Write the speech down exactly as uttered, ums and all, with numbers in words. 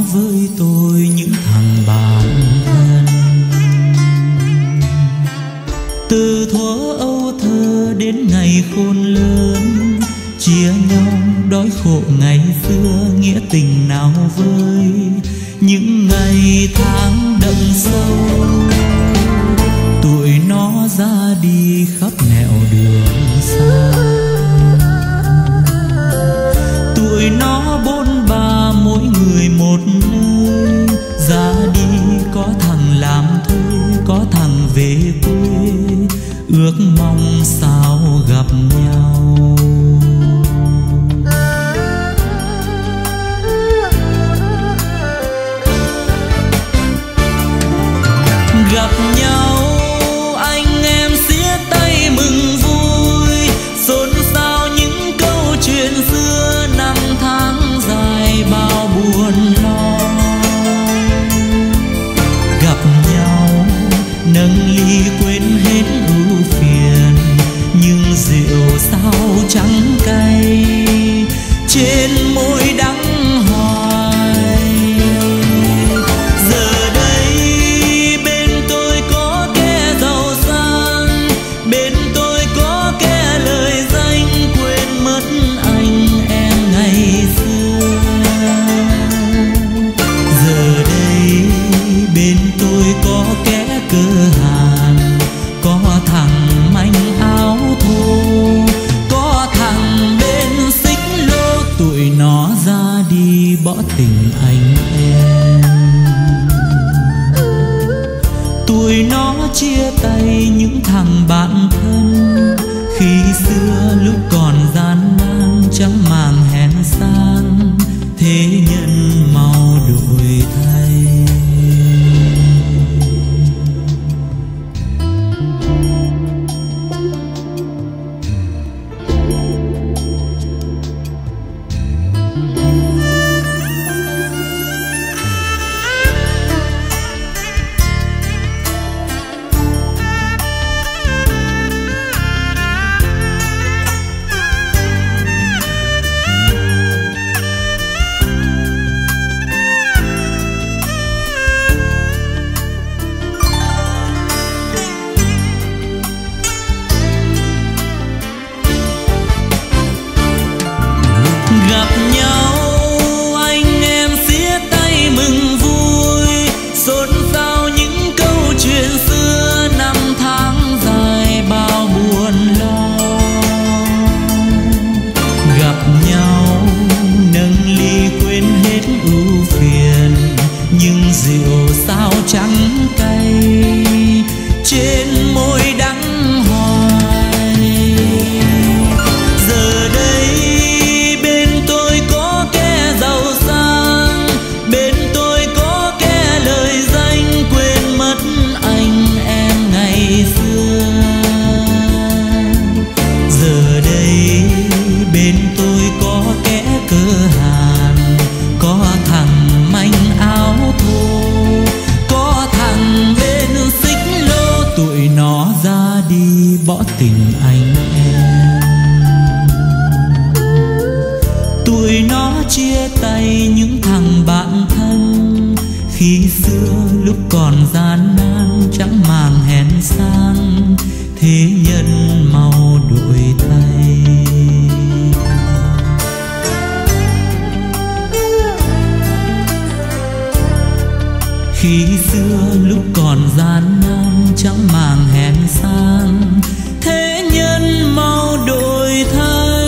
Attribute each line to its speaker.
Speaker 1: với tôi những thằng bạn thân. Từ thuở âu thơ đến ngày khôn lớn, chia nhau đói khổ ngày xưa, nghĩa tình nào vơi những ngày tháng đậm sâu. Tụi nó ra đi khắp nẻo đường xa, tụi nó bôn ba mỗi người một nơi. Ra đi có thằng làm thuê, có thằng về quê, ước mong sao gặp nhau. Gặp nhau anh em xiết tay mừng vui, xôn xao những câu chuyện xưa năm tháng dài bao buồn lo. Gặp nhau nâng ly quên hết ưu phiền, nhưng rượu sao trắng cay trên môi đắng hoài. Giờ đây bên tôi có kẻ giàu sang, bên tôi có kẻ lời danh, quên mất anh em ngày xưa. Giờ đây bên tôi có kẻ cơ hàn, có thằng manh áo thô, có thằng bên xích lô. Tụi nó ra đi bỏ tình anh em, tụi nó chia tay những thằng bạn thân. Khi xưa lúc còn gian nan chẳng màng hèn sang, thế nhân mau đổi thay. Gặp nhau anh em xiết tay mừng vui, xôn xao những câu chuyện xưa năm tháng dài bao buồn lo. Gặp nhau nâng ly quên hết ưu phiền, nhưng rượu sao trắng cay trên môi đắng hoài. Giờ đây bên tôi có kẻ giàu sang, bên tôi có kẻ lời danh, quên mất anh em ngày xưa. Giờ đây bên tôi có kẻ cơ hàn, có thằng manh áo thô, có thằng bên xích lô. Tụi nó ra đi bỏ tình anh em, tụi nó chia tay những thằng bạn thân. Khi xưa lúc còn gian nan chẳng màng hèn sang, thế nhân mau đổi thay. Khi xưa lúc còn gian nan chẳng màng hèn sang, thế nhân mau đổi thay.